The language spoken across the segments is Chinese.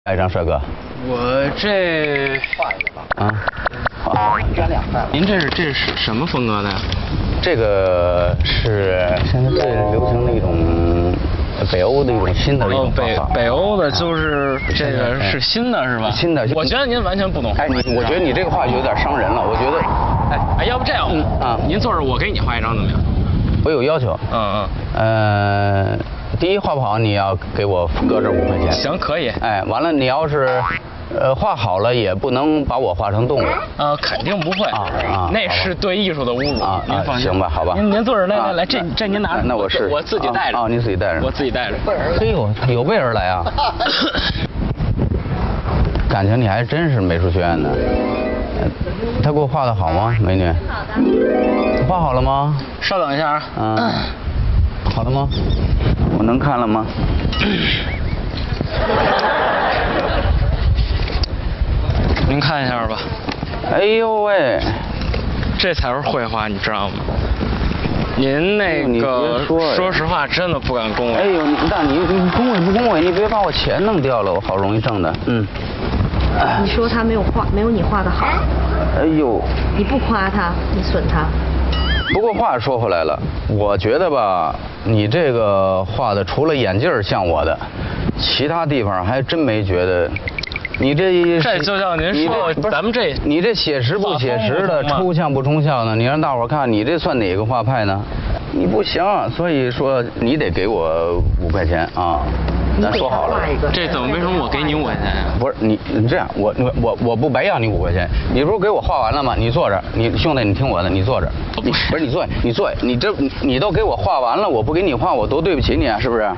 来一张，帅哥。 我这画一个吧。啊，好，加2块。 您这是什么风格的呀？ 这个是现在最流行的一种北欧的一种新的一种画法。 北欧的就是这个是新的是吧？ 新的。 我觉得您完全不懂。 哎，我觉得你这个画有点伤人了。我觉得， 哎，要不这样，您坐着，我给你画一张怎么样？ 我有要求。第一画不好，你要给我搁这5块钱。 行，可以。 哎，完了，你要是画好了，也不能把我画成动物。 肯定不会。那是对艺术的侮辱。您放心。 行吧，好吧。 您坐着，来，这您拿着。 那我自己带着。 您自己带着。 我自己带着。 嘿呦，有备而来啊！感情你还真是美术学院的。他给我画的好吗，美女？画好了吗？ 稍等一下啊。 好了吗？我能看了吗？ 您看一下吧。 哎呦喂， 这才是绘画，你知道吗？您那个说实话，真的不敢恭维。 哎呦，那你恭维不恭维？你别把我钱弄掉了，我好容易挣的。 你说他没有你画的好。 哎呦。 你不夸他，你损他。 不过话说回来了，我觉得吧，你这个画的除了眼镜像我的，其他地方还真没觉得。你这就像您说，咱们这你这写实不写实的，抽象不抽象的，你让大伙看，你这算哪个画派呢？你不行，所以说你得给我5块钱啊。咱说好了， 这怎么为什么我给你5块钱呀？ 不是你这样，我不白要你5块钱，你不是给我画完了吗？你坐着，你兄弟你听我的，你坐着，不是你坐，你都给我画完了，我不给你画，我多对不起你啊，是不是？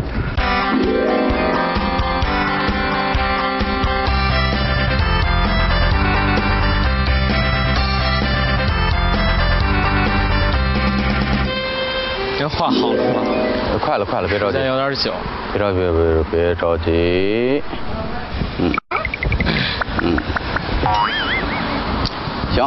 您画好了吗？ 快了，别着急。 时间有点久。 别着急。行。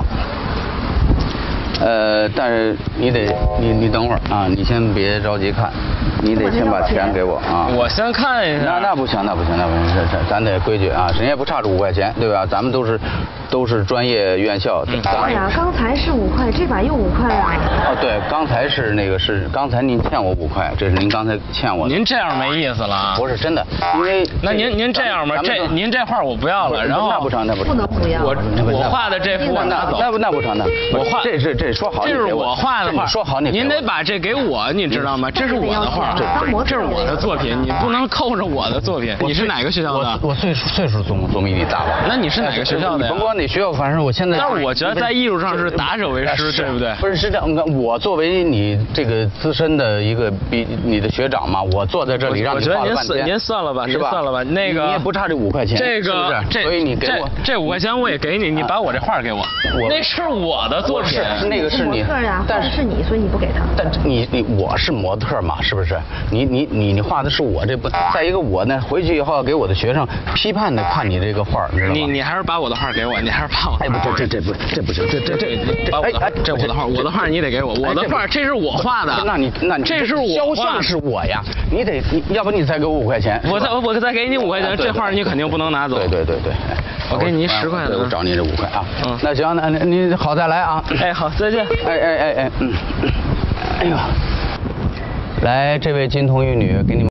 但是你等会儿啊，你先别着急看，你得先把钱给我啊。 我先看一下。 那不行，咱得规矩啊，谁也不差这5块钱，对吧？咱们都是专业院校。 对呀，刚才是5块，这把又5块啊。 对，刚才刚才您欠我5块，这是您刚才欠我的。 您这样没意思了。 不是真的，因为那您这样吧，您这画我不要了，然后那不成， 不能不要。 我画的这幅我拿走。 那不成， 我画这说好， 这是我画的画， 说好您得把这给我，你知道吗？这是我的画，这是我的作品，你不能扣着我的作品。你是哪个学校的？ 我岁数总比你大吧？ 那你是哪个学校的？ 甭管哪学校，反正我现在。 但是我觉得在艺术上是达者为师，对不对？ 不是这样，我作为你这个资深的一个比你的学长嘛，我坐在这里让你画了半天。 您算了吧， 是吧？ 算了吧，那个你也不差这5块钱，所以你给我这5块钱我也给你，你把我这画给我，那是我的作品， 那个是你， 但是你，所以你不给他。 但我是模特嘛，是不是？你画的是我这不，再一个我呢，回去以后要给我的学生批判的看你这个画，你知道吗？ 你还是把我的画给我，你还是把我。 哎不，这不行， 把我的这我的画，我的画你得给我，我的画这是我画的。 那你这是我画的， 是我呀，你要不你再给我5块钱。 我再给你5块钱，这画你肯定不能拿走。 对， 我给你10块的， 我找你这5块啊。那行，那你好再来啊。 哎，好，再见。 哎呦，来，这位金童玉女，给你们。